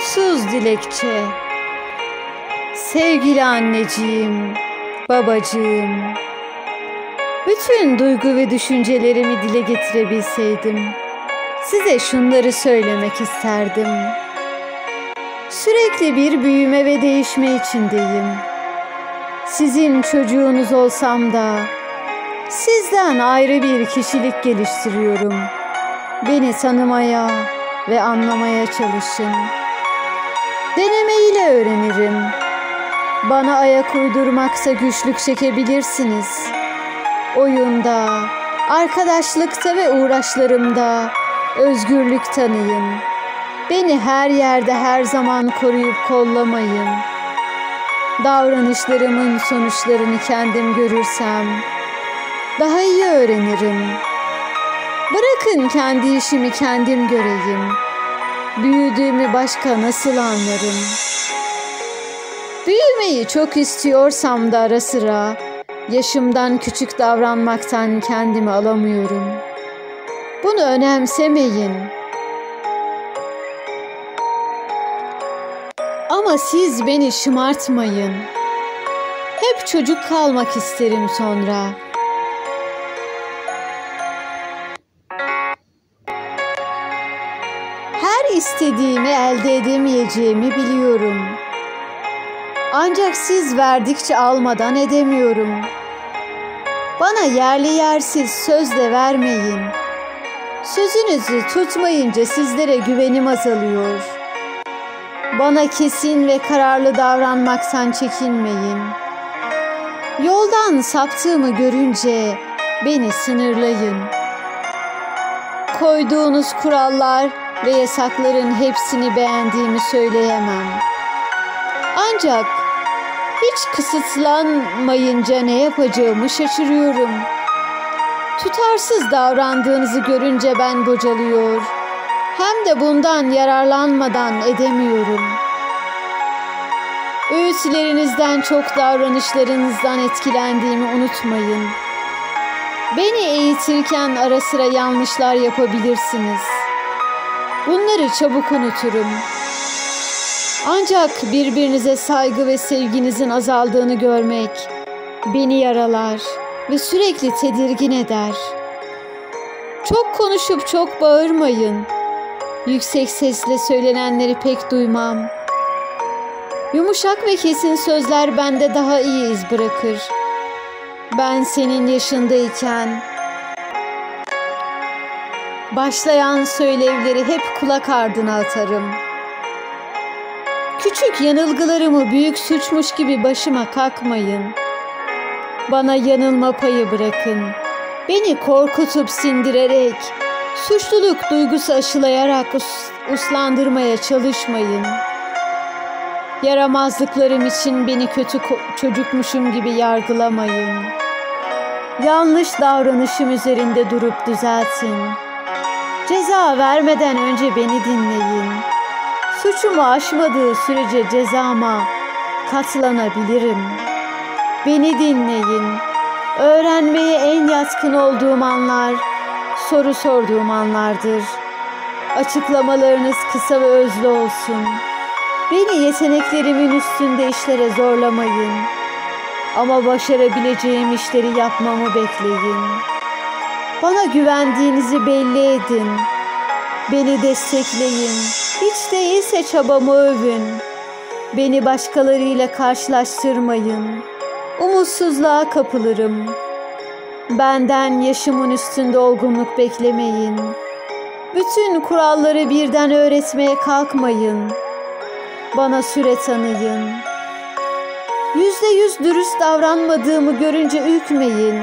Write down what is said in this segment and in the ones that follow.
Sonsuz dilekçe. Sevgili anneciğim, babacığım, bütün duygu ve düşüncelerimi dile getirebilseydim, size şunları söylemek isterdim. Sürekli bir büyüme ve değişme içindeyim. Sizin çocuğunuz olsam da, sizden ayrı bir kişilik geliştiriyorum. Beni tanımaya ve anlamaya çalışın. Denemeyle öğrenirim. Bana ayak uydurmaksa güçlük çekebilirsiniz. Oyunda, arkadaşlıkta ve uğraşlarımda özgürlük tanıyın. Beni her yerde her zaman koruyup kollamayın. Davranışlarımın sonuçlarını kendim görürsem daha iyi öğrenirim. Bırakın kendi işimi kendim göreyim. Büyüdüğümü başka nasıl anlarım? Büyümeyi çok istiyorsam da ara sıra yaşımdan küçük davranmaktan kendimi alamıyorum. Bunu önemsemeyin. Ama siz beni şımartmayın. Hep çocuk kalmak isterim sonra. Her istediğimi elde edemeyeceğimi biliyorum. Ancak siz verdikçe almadan edemiyorum. Bana yerli yersiz söz de vermeyin. Sözünüzü tutmayınca sizlere güvenim azalıyor. Bana kesin ve kararlı davranmaktan çekinmeyin. Yoldan saptığımı görünce beni sınırlayın. Koyduğunuz kurallar ve yasakların hepsini beğendiğimi söyleyemem. Ancak hiç kısıtlanmayınca ne yapacağımı şaşırıyorum. Tutarsız davrandığınızı görünce ben bocalıyor, hem de bundan yararlanmadan edemiyorum. Öğütlerinizden çok davranışlarınızdan etkilendiğimi unutmayın. Beni eğitirken ara sıra yanlışlar yapabilirsiniz. Bunları çabuk unuturum. Ancak birbirinize saygı ve sevginizin azaldığını görmek beni yaralar ve sürekli tedirgin eder. Çok konuşup çok bağırmayın. Yüksek sesle söylenenleri pek duymam. Yumuşak ve kesin sözler bende daha iyi iz bırakır. Ben senin yaşındayken başlayan söylevleri hep kulak ardına atarım. Küçük yanılgılarımı büyük suçmuş gibi başıma kakmayın. Bana yanılma payı bırakın. Beni korkutup sindirerek, suçluluk duygusu aşılayarak uslandırmaya çalışmayın. Yaramazlıklarım için beni kötü çocukmuşum gibi yargılamayın. Yanlış davranışım üzerinde durup düzeltin. Ceza vermeden önce beni dinleyin. Suçumu aşmadığı sürece cezama katlanabilirim. Beni dinleyin. Öğrenmeye en yatkın olduğum anlar, soru sorduğum anlardır. Açıklamalarınız kısa ve özlü olsun. Beni yeteneklerimin üstünde işlere zorlamayın. Ama başarabileceğim işleri yapmamı bekleyin. Bana güvendiğinizi belli edin. Beni destekleyin. Hiç değilse çabamı övün. Beni başkalarıyla karşılaştırmayın. Umutsuzluğa kapılırım. Benden yaşımın üstünde olgunluk beklemeyin. Bütün kuralları birden öğretmeye kalkmayın. Bana süre tanıyın. %100 dürüst davranmadığımı görünce ürkmeyin.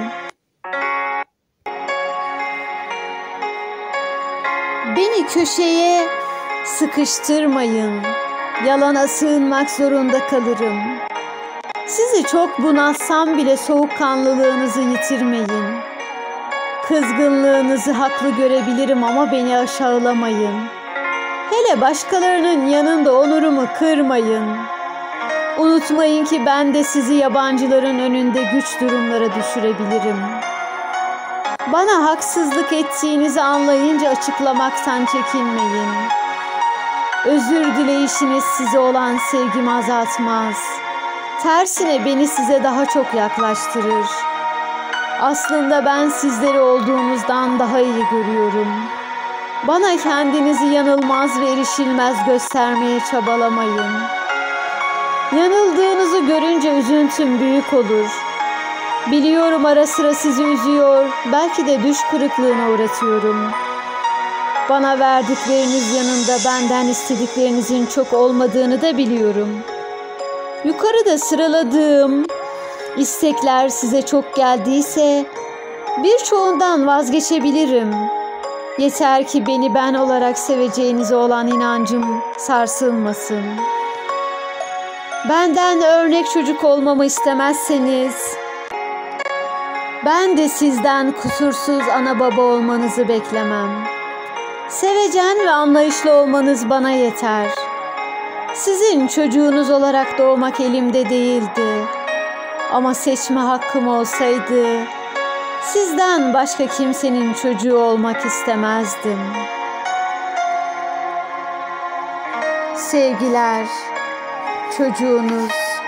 Beni köşeye sıkıştırmayın. Yalana sığınmak zorunda kalırım. Sizi çok bunaltsam bile soğukkanlılığınızı yitirmeyin. Kızgınlığınızı haklı görebilirim ama beni aşağılamayın. Hele başkalarının yanında onurumu kırmayın. Unutmayın ki ben de sizi yabancıların önünde güç durumlara düşürebilirim. Bana haksızlık ettiğinizi anlayınca açıklamaktan çekinmeyin. Özür dileyişiniz size olan sevgimi azaltmaz. Tersine beni size daha çok yaklaştırır. Aslında ben sizleri olduğunuzdan daha iyi görüyorum. Bana kendinizi yanılmaz ve erişilmez göstermeye çabalamayın. Yanıldığınızı görünce üzüntüm büyük olur. Biliyorum ara sıra sizi üzüyor, belki de düş kırıklığına uğratıyorum. Bana verdikleriniz yanında benden istediklerinizin çok olmadığını da biliyorum. Yukarıda sıraladığım istekler size çok geldiyse birçoğundan vazgeçebilirim. Yeter ki beni ben olarak seveceğinize olan inancım sarsılmasın. Benden örnek çocuk olmamı istemezseniz, ben de sizden kusursuz ana baba olmanızı beklemem. Sevecen ve anlayışlı olmanız bana yeter. Sizin çocuğunuz olarak doğmak elimde değildi. Ama seçme hakkım olsaydı, sizden başka kimsenin çocuğu olmak istemezdim. Sevgiler, çocuğunuz